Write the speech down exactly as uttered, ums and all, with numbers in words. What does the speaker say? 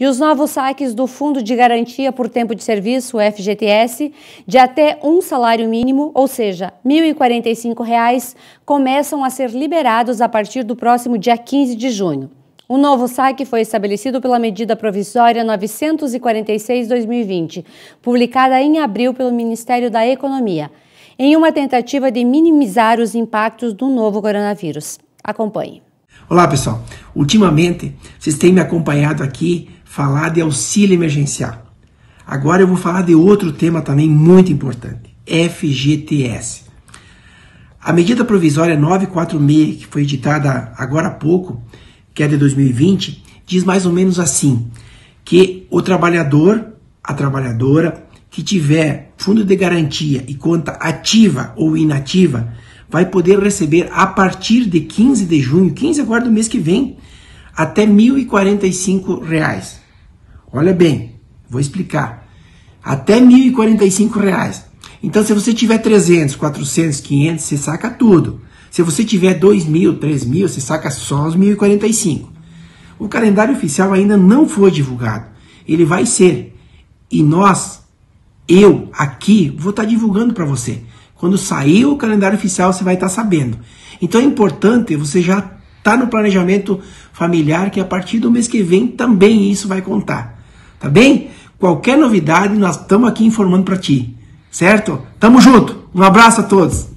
E os novos saques do Fundo de Garantia por Tempo de Serviço, o F G T S, de até um salário mínimo, ou seja, mil e quarenta e cinco reais, começam a ser liberados a partir do próximo dia quinze de junho. O novo saque foi estabelecido pela medida provisória novecentos e quarenta e seis barra dois mil e vinte, publicada em abril pelo Ministério da Economia, em uma tentativa de minimizar os impactos do novo coronavírus. Acompanhe. Olá pessoal, ultimamente vocês têm me acompanhado aqui falar de auxílio emergencial. Agora eu vou falar de outro tema também muito importante, F G T S. A medida provisória novecentos e quarenta e seis, que foi editada agora há pouco, que é de dois mil e vinte, diz mais ou menos assim, que o trabalhador, a trabalhadora que tiver fundo de garantia e conta ativa ou inativa, vai poder receber a partir de quinze de junho, quinze agora do mês que vem, até mil e quarenta e cinco reais. Olha bem, vou explicar. Até mil e quarenta e cinco reais. Então, se você tiver trezentos, quatrocentos, quinhentos, você saca tudo. Se você tiver dois mil, três mil, você saca só os mil e quarenta e cinco. O calendário oficial ainda não foi divulgado. Ele vai ser. E nós, eu, aqui, vou estar divulgando para você. Quando sair o calendário oficial, você vai estar sabendo. Então é importante você já estar no planejamento familiar, que a partir do mês que vem também isso vai contar. Tá bem? Qualquer novidade, nós estamos aqui informando para ti. Certo? Tamo junto. Um abraço a todos.